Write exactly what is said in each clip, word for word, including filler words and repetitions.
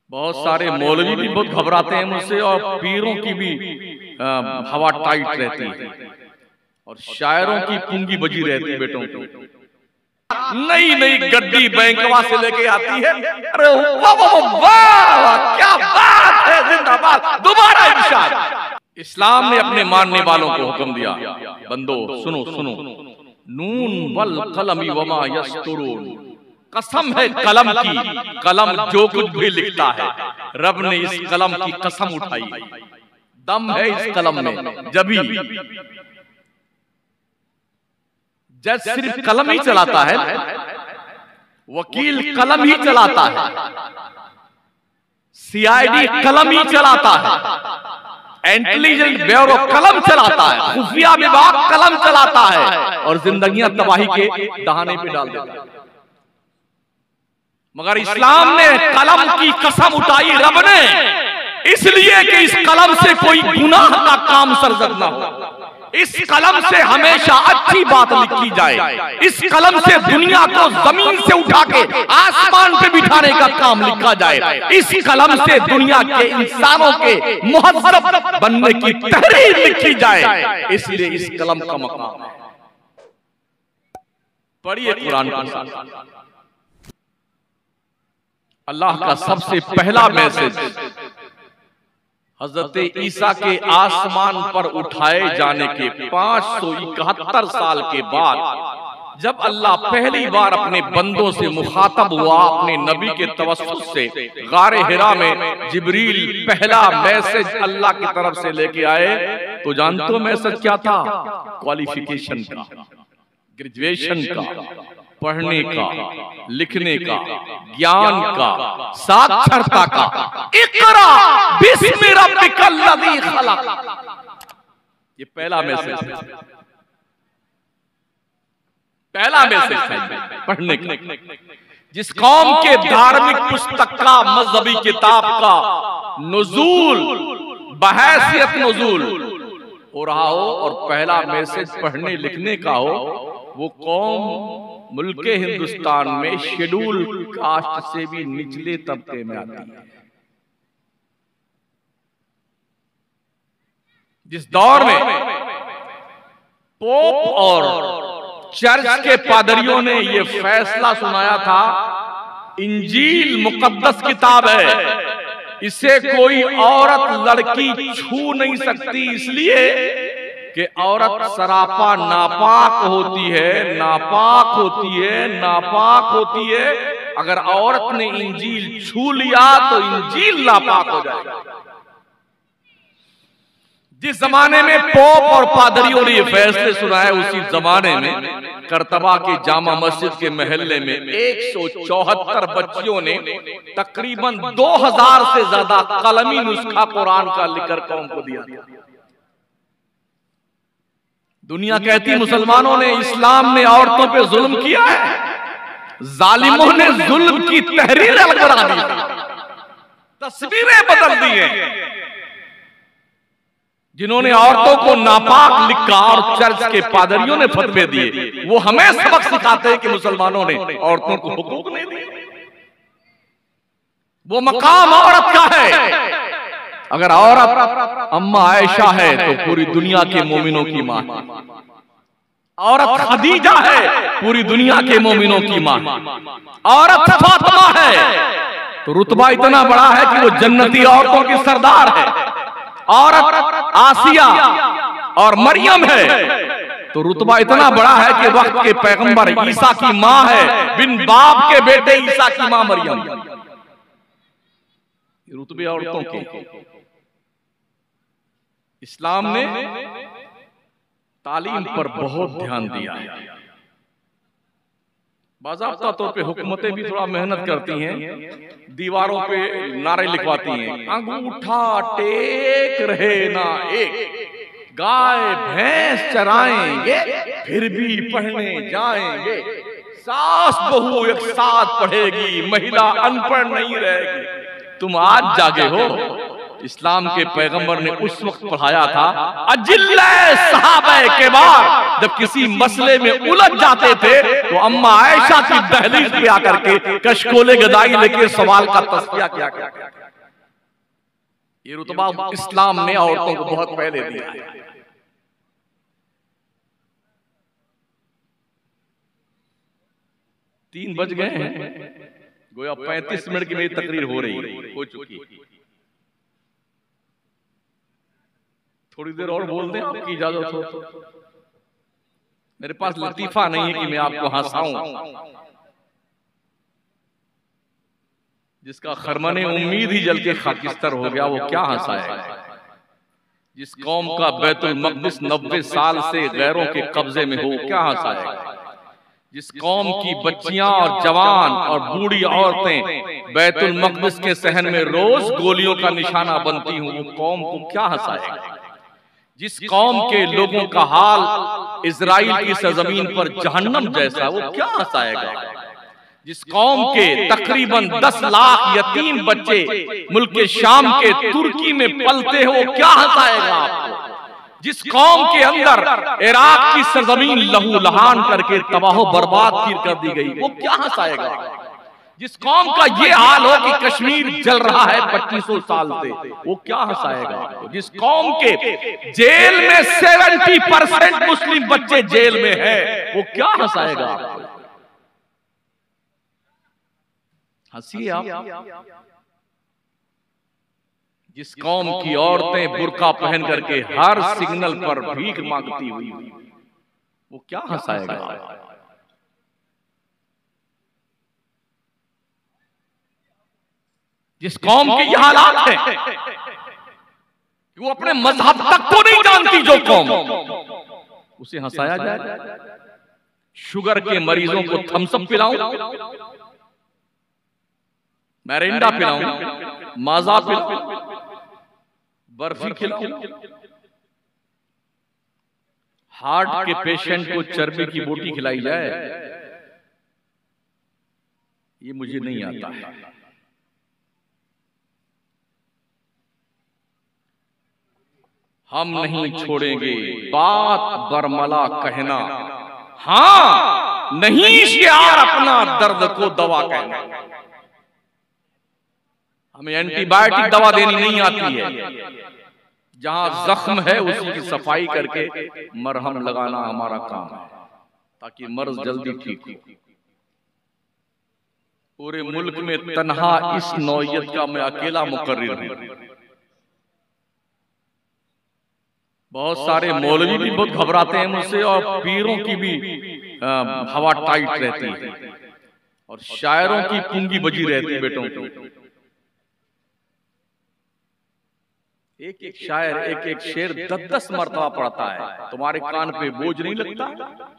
बहुत सारे मौलवी भी बहुत घबराते हैं मुझसे और पीरों की भी आ, हवा टाइट रहती है और शायरों की पूंगी बजी रहती है बेटों की। नई नई गड्डी बैंकवा से लेके आती है। अरे वाह वाह वाह, क्या बात है, जिंदाबाद, दोबारा इरशाद। इस्लाम ने अपने मानने वालों को हुक्म दिया, बंदो सुनो सुनो, नून वल कलमी वमा यस्तुरून, कसम है कलम की, कलम जो कुछ भी लिखता है रब ने इस कलम की कसम उठाई, दम है इस कलम में। जभी जज सिर्फ कलम ही चलाता है, वकील कलम ही चलाता है, सीआईडी कलम ही चलाता है, इंटेलिजेंस ब्यूरो कलम चलाता है, खुफिया विभाग कलम चलाता है और जिंदगियां तबाही के दहाने पे डाल देता है। मगर इस्लाम ने कलम की कसम उठाई रब ने, इसलिए कि इस कलम से कोई गुनाह का काम सरजद ना हो, इस कलम से हमेशा अच्छी बात लिखी जाए, इस कलम से दुनिया को जमीन से उठा के आसमान पे बिठाने का काम लिखा जाए, इस कलम से दुनिया के इंसानों के मुहज्जब बनने की तहरीर लिखी जाए, इसलिए इस कलम का मकाम है। पढ़िए कुरान का साथ। अल्लाह का सबसे पहला मैसेज हजरत ईसा के आसमान पर उठाए जाने के पांच सौ इकहत्तर साल के बाद जब अल्लाह पहली बार अपने बंदों से मुखातब हुआ, अपने नबी के तवस्सुल से गारे हिरा में जिब्रील पहला मैसेज अल्लाह की तरफ से लेके आए, तो जानते हो मैसेज क्या था? क्वालिफिकेशन का, ग्रेजुएशन का, पढ़ने का, लिखने का, ज्ञान का, साक्षरता का। इक़रा बिस्मि रब्बिकल लज़ी खलक़, ये पहला मैसेज है, पहला मैसेज है पढ़ने का। जिस कौम के धार्मिक पुस्तक का, मजहबी किताब का नुज़ूल बहैसियत नुज़ूल हो रहा हो और पहला मैसेज पढ़ने लिखने का हो, वो कौम मुल्के हिंदुस्तान में शेड्यूल कास्ट से भी निचले तबके में आती है। जिस दौर में पोप और चर्च के पादरियों ने ये फैसला सुनाया था, इंजील मुकद्दस किताब है, इसे कोई औरत लड़की छू नहीं सकती, इसलिए कि औरत सरापा नापाक होती है, नापाक होती है, नापाक होती है। अगर औरत ने इंजील छू लिया तो इंजील नापाक हो जाएगा। जिस जमाने में पोप और पादरियों ने ये फैसले सुनाए, उसी जमाने में करतबा के जामा मस्जिद के महल्ले में एक सौ चौहत्तर बच्चियों ने तकरीबन दो हजार से ज्यादा कलमी नुस्खा कुरान का लिखकर कौम को दिया। दुनिया कहती मुसलमानों ने, इस्लाम ने औरतों पे जुल्म किया है, जालिमों ने जुल्म की तहरीर अलग बना दी, तस्वीरें बदल दी हैं। जिन्होंने औरतों को नापाक लिखा और चर्च के पादरियों ने फतवे दिए, वो हमें सबक सिखाते हैं कि मुसलमानों ने औरतों को हुकूक नहीं दिए। वो मकाम औरत का है। अगर औरत अम्मा आयशा है तो पूरी दुनिया के मोमिनों की मां, औरत खदीजा है पूरी दुनिया के मोमिनों की मां, औरत फातिमा है तो रुतबा इतना बड़ा है कि वो जन्नती औरतों की सरदार है, औरत आसिया और मरियम है तो रुतबा इतना बड़ा है कि वक्त के पैगंबर ईसा की मां है, बिन बाप के बेटे ईसा की मां मरियम। रुतबे औरतों के इस्लाम ने तालीम पर बहुत ध्यान दिया है। बाज़ाब्ता तौर पे हुकूमतें भी थोड़ा मेहनत करती हैं, दीवारों पे नारे लिखवाती हैं, अंगूठा टेक रहे ना एक, गाय भैंस चराएंगे फिर भी पढ़ने जाएंगे, सास बहू एक साथ पढ़ेगी, महिला अनपढ़ नहीं रहेगी। तुम आज जागे हो, इस्लाम के पैगंबर ने उस वक्त पढ़ाया था, अजिल्ले सहाबे के बाद जब किसी मसले में उलझ जाते थे तो अम्मा आयशा की दहलीज पे आकर के कशकोले गदाई लेके सवाल का तस्किया किया करते थे। ये रुतबा इस्लाम ने औरतों को बहुत पहले दिया है। तीन बज गए हैं, गोया पैंतीस मिनट की मेरी तकरीर हो रही हो चुकी। थोड़ी देर और बोल दें, आपकी इजाजत हो तो। मेरे पास लतीफा नहीं है कि मैं आपको हंसाऊं। जिसका खरमने उम्मीद ही जल के खाकिस्तर हो गया वो क्या हंसाएगा। जिस कौम का बैतुल मक़दिस नब्बे साल से गैरों के कब्जे में हो क्या हंसाएगा। जिस कौम की बच्चियां और जवान और बूढ़ी औरतें बैतुल मक़दिस के सहन में रोज गोलियों का निशाना बनती हूं वो कौम को क्या हंसाएगा। जिस कौम के लोगों का हाल इजराइल की सरजमीन पर जहन्नम जैसा वो क्या हंसाएगा। जिस कौम के तकरीबन दस लाख यतीम बच्चे मुल्क के शाम के तुर्की में पलते हो वो क्या हंसाएगा आपको। जिस कौम के अंदर इराक की सरजमीन लहू लहान करके तबाह बर्बाद कर दी गई वो क्या हंसाएगा। जिस कौम का ये हाल हो कि कश्मीर जल रहा है पच्चीस सौ साल से वो क्या हंसाएगा। जिस कौम के जेल में सेवेंटी परसेंट मुस्लिम बच्चे जेल में है वो क्या हंसाएगा। हंसिए आप। जिस कौम की औरतें बुर्का पहन करके हर सिग्नल पर भीख मांगती हुई वो क्या हंसाएगा। जिस कौम के ये हालात हैं कि वो अपने मजहब तक को नहीं जानती जो कौम, उसे हंसाया जाए। शुगर के मरीजों को थम्सअप पिलाऊं, मैरिंडा पिलाऊं, माजा पिलाऊं, बर्फी खिलाऊं, हार्ट के पेशेंट को चर्बी की बोटी खिलाई जाए, ये मुझे नहीं आता है। हम नहीं छोड़ेंगे बात बरमला कहना, हाँ नहीं शियार अपना दर्द को दवा कहना। हमें एंटीबायोटिक दवा देनी नहीं आती है। जहां जख्म है उसी की सफाई करके मरहम लगाना हमारा काम है ताकि मर्ज जल्दी ठीक हो। पूरे मुल्क में तन्हा इस नौयत का मैं अकेला मुकर्रिर हूं। बहुत सारे मौलवी भी बहुत घबराते हैं मुझसे और पीरों की भी आ, हवा टाइट रहती है और शायरों की पूंगी बजी रहती है बेटों को। एक एक शायर एक एक शेर दस दस मरतबा पढ़ता है, तुम्हारे कान पे बोझ नहीं लगता।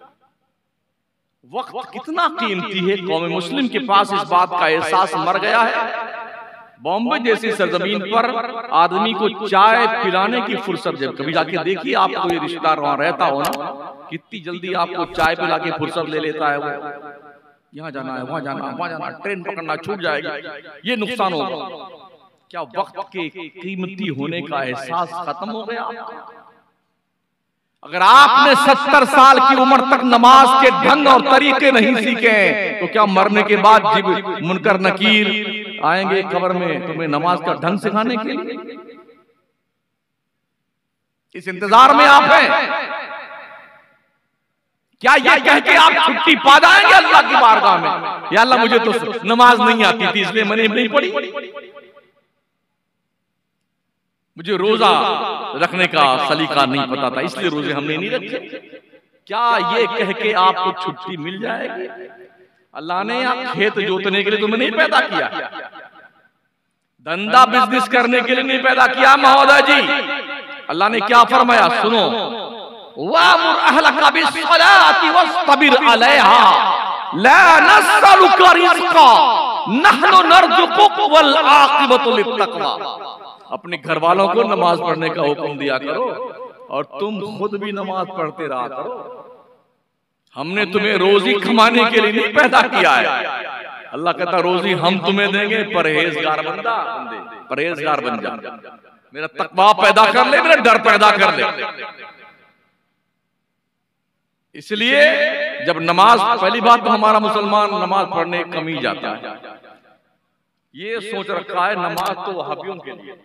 वक्त कितना कीमती है, कौम मुस्लिम के पास इस बात का एहसास मर गया है। बॉम्बे जैसी सरजमीन पर आदमी को चाय पिलाने की फुर्सत, जब कभी जाके देखिए आपको ये रिश्तेदार वहां रहता हो ना, कितनी जल्दी आपको चाय पिला के फुर्सत ले लेता है। वो यहाँ जाना है, वहां जाना है, वहां जाना, ट्रेन पकड़ना छूट जाएगी, ये नुकसान होगा। क्या वक्त के कीमती होने का एहसास खत्म हो गया? अगर आपने सत्तर साल की उम्र तक नमाज के ढंग और तरीके नहीं सीखे तो क्या मरने के बाद जिब मुनकर नकीर आएंगे कब्र में तुम्हें नमाज का ढंग सिखाने के लिए? इस इंतजार में आप हैं। क्या ये कह के आप छुट्टी पा जाएंगे अल्लाह की बारगाह में, या अल्लाह मुझे तो नमाज नहीं आती थी इसलिए मैंने नहीं पढ़ी, मुझे रोजा रखने का सलीका नहीं पता था इसलिए रोजे हमने नहीं रखे? क्या ये कह के आपको छुट्टी मिल जाएगी? अल्लाह ने आप खेत जोतने के लिए तुम्हें नहीं पैदा किया, धंधा बिजनेस करने के लिए नहीं पैदा किया महोदय जी। अल्लाह ने क्या फरमाया सुनो, वामुर अहलका बिस्सलाति वस्तबिर अलैहा ला नस्अलुका रिज़्क़ा नहनु नरज़ुकुक वल आक़िबतु लित्तक़वा। अपने घर वालों को नमाज पढ़ने का हुक्म दिया करो और तुम खुद भी नमाज पढ़ते रहा करो। हमने तुम्हें रोजी कमाने के लिए नहीं पैदा किया है। अल्लाह कहता रोजी हम तुम्हें देंगे, परहेजगार बंदा परहेजगार बन जा। मेरा तकवा पैदा कर ले, मेरा डर पैदा कर ले। इसलिए जब नमाज, पहली बात तो हमारा मुसलमान नमाज पढ़ने कम ही जाता है। ये सोच रखा है नमाज तो वहाबियों के लिए,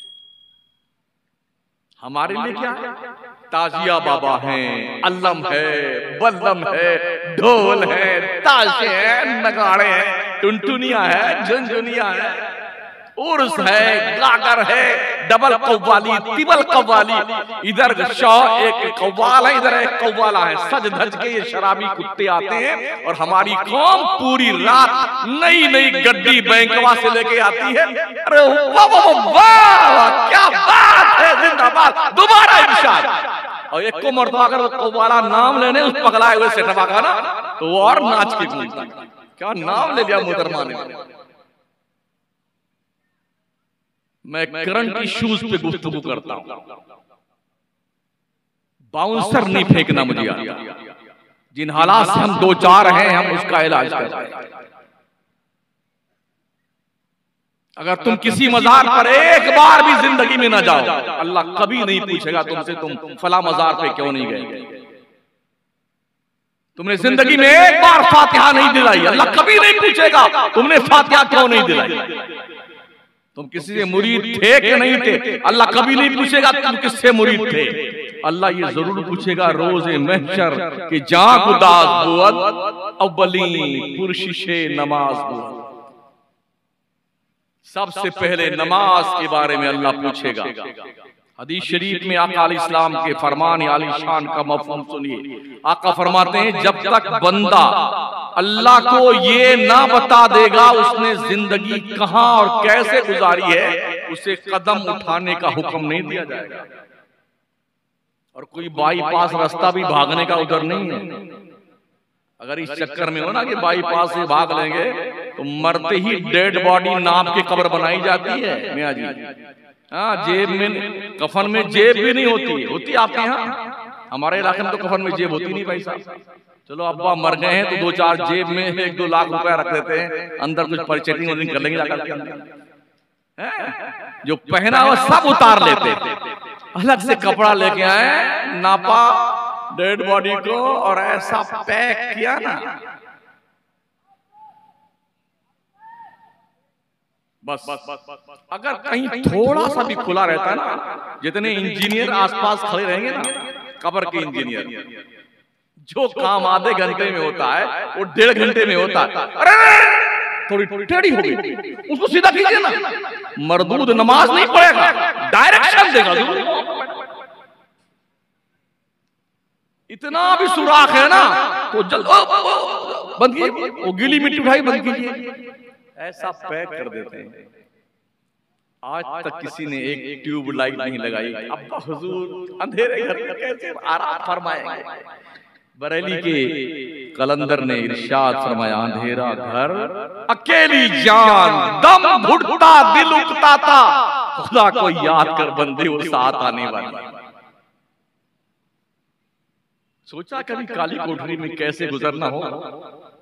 हमारे लिए क्या है? ताजिया बाबा हैं, अल्लम है, बल्लम है, ढोल है, ताशे हैं, नगाड़े हैं, टुनटुनिया है, झुनझुनिया है, उर्स है, गागर है, डबल कव्वाली, तिबल कव्वाली, इधर शाह एक कव्वाल है, इधर एक कव्वाला है। सज धज के ये शराबी कुत्ते आते हैं और हमारी कौम पूरी रात नई नई गड्डी बैंकवा से लेके आती है। अरे वाह वाह वाह, क्या बात है, जिंदाबाद, दोबारा इरशाद। और एक को मरतबा अगर कव्वाला नाम लेने उस पगलाए हुए सेठवा का ना, तो वो और नाच के घूमता। क्या नाम ले लिया मुहतरमा ने। मैं करंट इश्यूज पे गुफ्तगू करता हूं, बाउंसर नहीं फेंकना मुझे आता। जिन हालात से हम दो चार हैं, हम उसका इलाज कर रहे हैं। अगर तुम किसी मजार पर एक बार भी जिंदगी में ना जाओ, अल्लाह कभी नहीं पूछेगा तुमसे तुम फला मजार पे क्यों नहीं गए। तुमने जिंदगी में एक बार फातिहा नहीं दिलाई, अल्लाह कभी नहीं पूछेगा तुमने फातिहा क्यों नहीं दिलाई। तुम किसी से मुरीद थे कि नहीं थे, अल्लाह कभी नहीं पूछेगा तुम किससे मुरीद थे। अल्लाह ये जरूर पूछेगा रोज़े महशर कि जा गुदास बुअत अव्वली पुरशिशे नमाज बुअत। सबसे पहले नमाज के बारे में अल्लाह पूछेगा। हदीस शरीफ में आका अलैहिस्सलाम के फरमान आली शान का मफहूम सुनिए। आका फरमाते हैं जब तक बंदा अल्लाह को ये ना बता देगा उसने जिंदगी कहां और कैसे गुजारी है, उसे कदम उठाने का हुक्म नहीं दिया जाएगा। और कोई बाईपास रास्ता भी भागने का उधर नहीं है। अगर इस चक्कर में हो ना कि बाईपास से भाग लेंगे तो मरते ही डेड बॉडी नाप के कब्र बनाई जाती है मियां जी। हाँ, जेब में कफन में जेब भी नहीं होती, होती आपके यहाँ, हमारे इलाके में तो कफन में जेब होती नहीं भाई साहब। चलो अब्बा मर गए हैं तो दो चार जेब में एक दो लाख रुपया रख देते हैं, अंदर कुछ परचेटिंग वोटिंग कर लेंगे जाकर के अंदर। जो पहना हुआ सब उतार लेते, अलग से कपड़ा लेके आए, नापा डेड बॉडी को और ऐसा पैक किया ना, बस बस बस बस। अगर कहीं थोड़ा सा भी खुला रहता है ना, जितने इंजीनियर आसपास खड़े रहेंगे ना, कब्र के इंजीनियर, जो काम आधे घंटे में होता है वो डेढ़ घंटे में होता है। अरे थोड़ी टेढ़ी हो गई, उसको सीधा कीजिए ना। मरदूद नमाज नहीं पढ़ेगा, डायरेक्शन देगा। इतना भी सुराख है ना तो जल्द बंद कीजिए, वो गीली मिट्टी उठाई बंद कीजिए, ऐसा पैक कर देते हैं। आज तक किसी ने एक ट्यूब लाइट नहीं लगाई। अब्बा हुजूर अंधेरे घर में कैसे आराम फरमाएंगे। बरेली के कलंदर ने इरशाद फरमाया, अंधेरा घर अकेली जान दम घुटता दिल उकता था, खुदा को याद कर बंदे वो साथ आने वाली। सोचा कभी काली कोठरी में कैसे गुजरना हो।